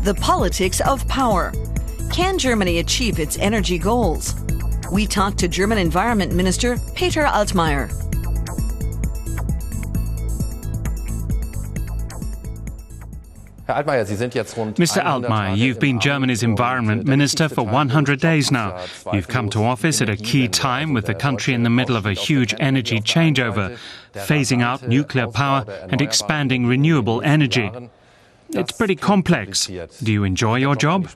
The politics of power. Can Germany achieve its energy goals? We talked to German Environment Minister Peter Altmaier. Mr. Altmaier, you've been Germany's Environment Minister for 100 days now. You've come to office at a key time with the country in the middle of a huge energy changeover, phasing out nuclear power and expanding renewable energy. It's pretty complex. Do you enjoy your job?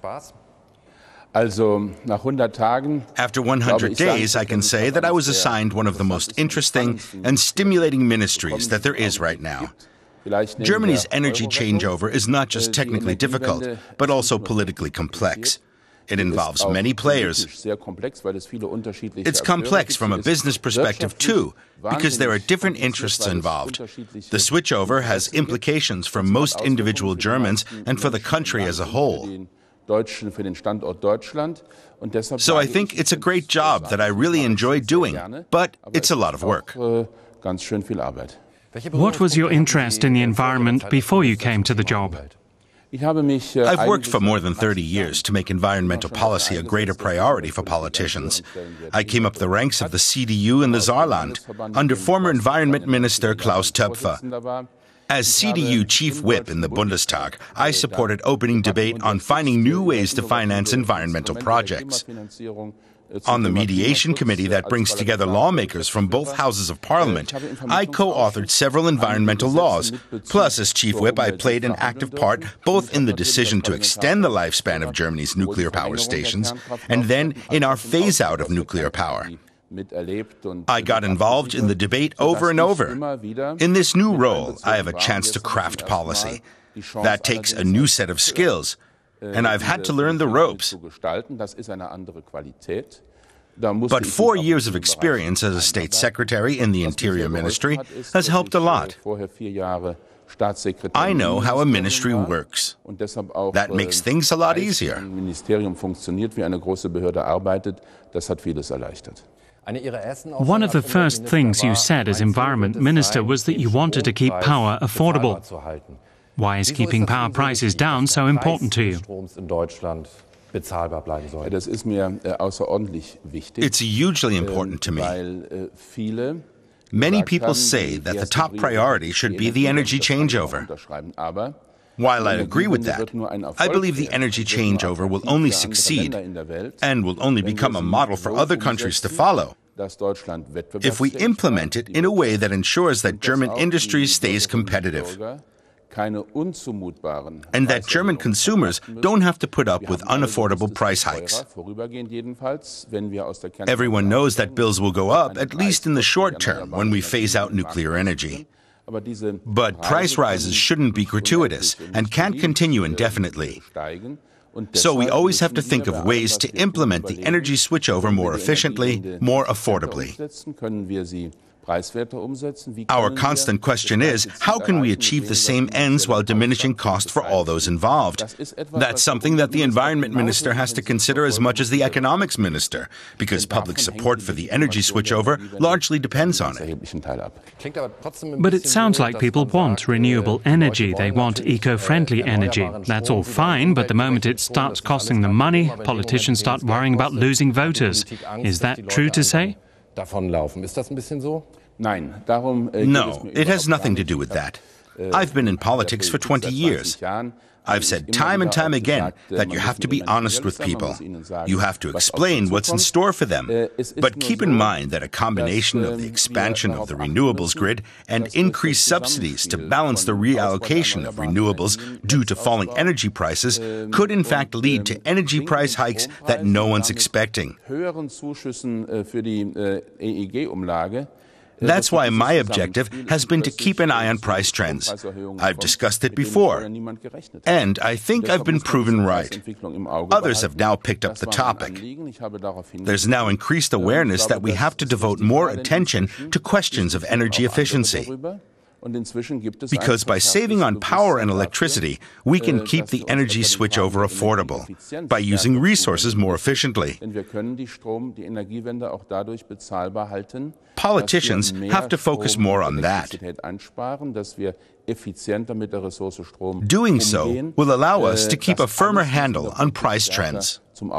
After 100 days, I can say that I was assigned one of the most interesting and stimulating ministries that there is right now. Germany's energy changeover is not just technically difficult, but also politically complex. It involves many players. It's complex from a business perspective too, because there are different interests involved. The switchover has implications for most individual Germans and for the country as a whole. So I think it's a great job that I really enjoy doing, but it's a lot of work. What was your interest in the environment before you came to the job? I've worked for more than 30 years to make environmental policy a greater priority for politicians. I came up the ranks of the CDU in the Saarland under former Environment Minister Klaus Töpfer. As CDU chief whip in the Bundestag, I supported opening debate on finding new ways to finance environmental projects. On the mediation committee that brings together lawmakers from both houses of parliament, I co-authored several environmental laws. Plus, as chief whip, I played an active part both in the decision to extend the lifespan of Germany's nuclear power stations and then in our phase-out of nuclear power. I got involved in the debate over and over. In this new role, I have a chance to craft policy. That takes a new set of skills. And I've had to learn the ropes. But 4 years of experience as a state secretary in the Interior Ministry has helped a lot. I know how a ministry works. That makes things a lot easier. One of the first things you said as Environment Minister was that you wanted to keep power affordable. Why is keeping power prices down so important to you? It's hugely important to me. Many people say that the top priority should be the energy changeover. While I agree with that, I believe the energy changeover will only succeed and will only become a model for other countries to follow if we implement it in a way that ensures that German industry stays competitive and that German consumers don't have to put up with unaffordable price hikes. Everyone knows that bills will go up, at least in the short term, when we phase out nuclear energy. But price rises shouldn't be gratuitous and can't continue indefinitely. So we always have to think of ways to implement the energy switchover more efficiently, more affordably. Our constant question is, how can we achieve the same ends while diminishing cost for all those involved? That's something that the Environment Minister has to consider as much as the Economics Minister, because public support for the energy switchover largely depends on it. But it sounds like people want renewable energy. They want eco-friendly energy. That's all fine, but the moment it starts costing them money, politicians start worrying about losing voters. Is that true to say? No, it has nothing to do with that. I've been in politics for 20 years. I've said time and time again that you have to be honest with people. You have to explain what's in store for them. But keep in mind that a combination of the expansion of the renewables grid and increased subsidies to balance the reallocation of renewables due to falling energy prices could in fact lead to energy price hikes that no one's expecting. That's why my objective has been to keep an eye on price trends. I've discussed it before, and I think I've been proven right. Others have now picked up the topic. There's now increased awareness that we have to devote more attention to questions of energy efficiency. Because by saving on power and electricity, we can keep the energy switchover affordable by using resources more efficiently. Politicians have to focus more on that. Doing so will allow us to keep a firmer handle on price trends.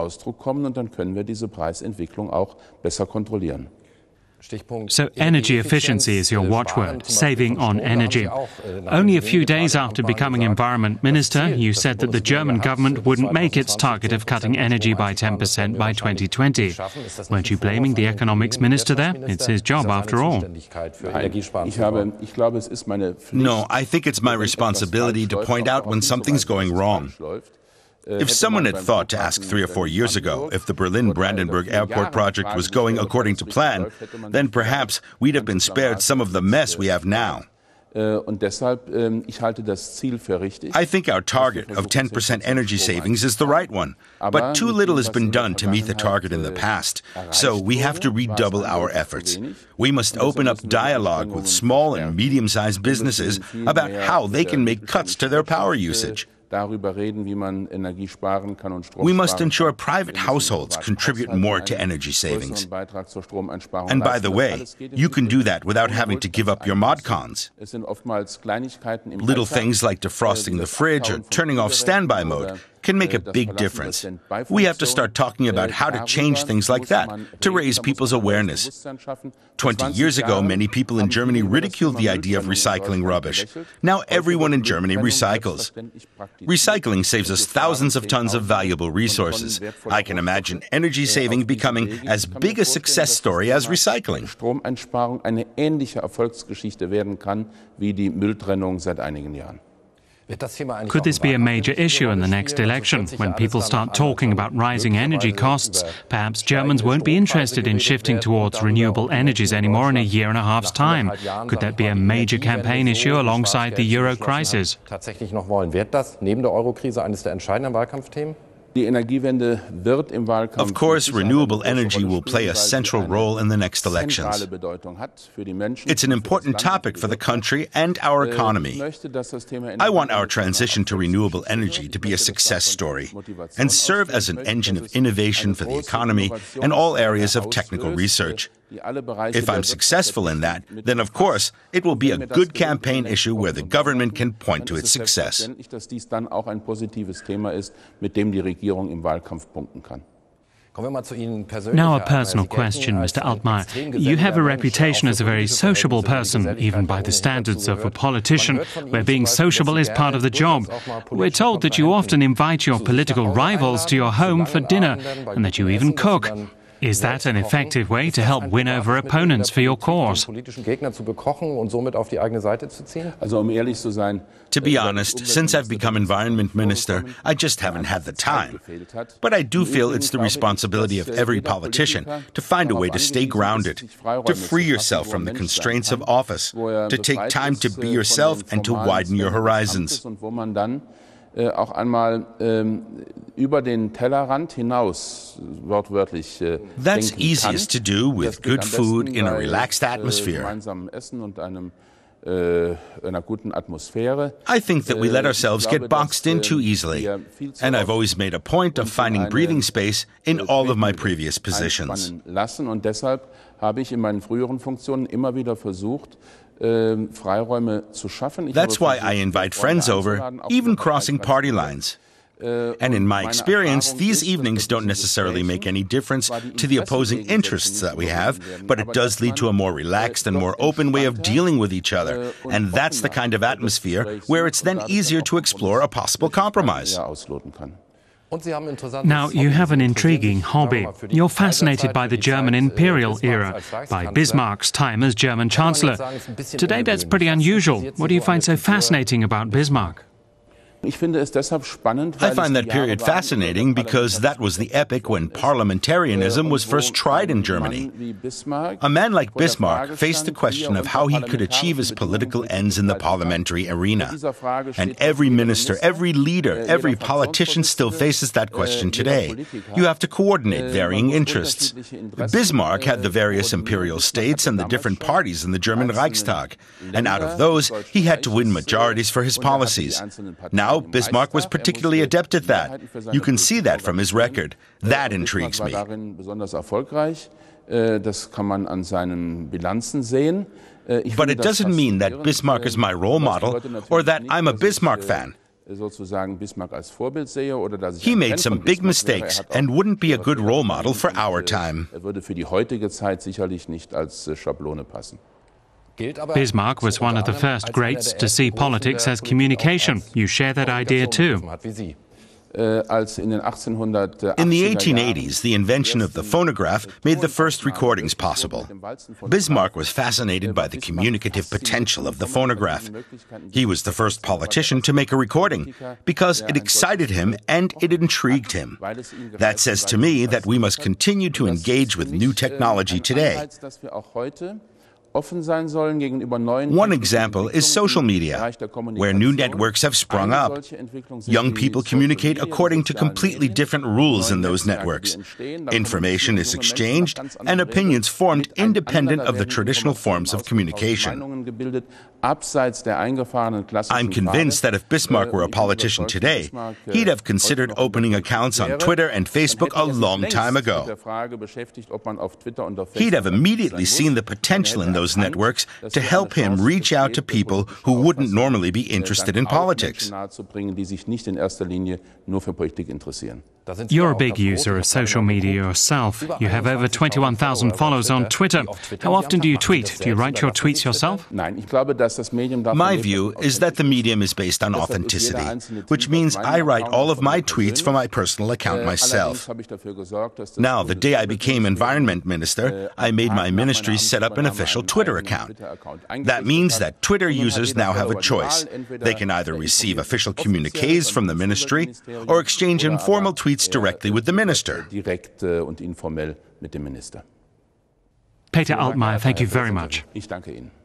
So energy efficiency is your watchword, saving on energy. Only a few days after becoming environment minister, you said that the German government wouldn't make its target of cutting energy by 10% by 2020. Weren't you blaming the economics minister there? It's his job after all. No, I think it's my responsibility to point out when something's going wrong. If someone had thought to ask 3 or 4 years ago if the Berlin-Brandenburg airport project was going according to plan, then perhaps we'd have been spared some of the mess we have now. I think our target of 10% energy savings is the right one, but too little has been done to meet the target in the past, so we have to redouble our efforts. We must open up dialogue with small and medium-sized businesses about how they can make cuts to their power usage. We must ensure private households contribute more to energy savings. And by the way, you can do that without having to give up your modcons. Little things like defrosting the fridge or turning off standby mode can make a big difference. We have to start talking about how to change things like that to raise people's awareness. 20 years ago, many people in Germany ridiculed the idea of recycling rubbish. Now everyone in Germany recycles. Recycling saves us thousands of tons of valuable resources. I can imagine energy saving becoming as big a success story as recycling. Could this be a major issue in the next election? When people start talking about rising energy costs, perhaps Germans won't be interested in shifting towards renewable energies anymore in a year and a half's time. Could that be a major campaign issue alongside the euro crisis? Of course, renewable energy will play a central role in the next elections. It's an important topic for the country and our economy. I want our transition to renewable energy to be a success story and serve as an engine of innovation for the economy and all areas of technical research. If I'm successful in that, then of course, it will be a good campaign issue where the government can point to its success. Now a personal question, Mr. Altmaier. You have a reputation as a very sociable person, even by the standards of a politician, where being sociable is part of the job. We're told that you often invite your political rivals to your home for dinner, and that you even cook. Is that an effective way to help win over opponents for your cause? To be honest, since I've become environment minister, I just haven't had the time. But I do feel it's the responsibility of every politician to find a way to stay grounded, to free yourself from the constraints of office, to take time to be yourself and to widen your horizons. Auch einmal über den Tellerrand hinaus, wortwörtlich. That's easiest to do with good food in a relaxed atmosphere. I think that we let ourselves get boxed in too easily, and I've always made a point of finding breathing space in all of my previous positions. Und deshalb habe ich in meinen früheren Funktionen immer wieder versucht, That's why I invite friends over, even crossing party lines. And in my experience, these evenings don't necessarily make any difference to the opposing interests that we have, but it does lead to a more relaxed and more open way of dealing with each other. And that's the kind of atmosphere where it's then easier to explore a possible compromise. Now, you have an intriguing hobby. You're fascinated by the German imperial era, by Bismarck's time as German Chancellor. Today, that's pretty unusual. What do you find so fascinating about Bismarck? I find that period fascinating because that was the epoch when parliamentarism was first tried in Germany. A man like Bismarck faced the question of how he could achieve his political ends in the parliamentary arena. And every minister, every leader, every politician still faces that question today. You have to coordinate varying interests. Bismarck had the various imperial states and the different parties in the German Reichstag. And out of those, he had to win majorities for his policies. Now, Bismarck was particularly adept at that. You can see that from his record. That intrigues me. But it doesn't mean that Bismarck is my role model or that I'm a Bismarck fan. He made some big mistakes and wouldn't be a good role model for our time. Bismarck was one of the first greats to see politics as communication. You share that idea too. In the 1880s, the invention of the phonograph made the first recordings possible. Bismarck was fascinated by the communicative potential of the phonograph. He was the first politician to make a recording because it excited him and it intrigued him. That says to me that we must continue to engage with new technology today. One example is social media, where new networks have sprung up. Young people communicate according to completely different rules in those networks. Information is exchanged and opinions formed independent of the traditional forms of communication. I'm convinced that if Bismarck were a politician today, he'd have considered opening accounts on Twitter and Facebook a long time ago. He'd have immediately seen the potential in those networks to help him reach out to people who wouldn't normally be interested in politics. You're a big user of social media yourself. You have over 21,000 followers on Twitter. How often do you tweet? Do you write your tweets yourself? My view is that the medium is based on authenticity, which means I write all of my tweets from my personal account myself. Now, the day I became Environment Minister, I made my ministry set up an official Twitter account. That means that Twitter users now have a choice. They can either receive official communiques from the ministry or exchange informal tweets directly with the minister. Peter Altmaier, thank you very much. Ich danke Ihnen.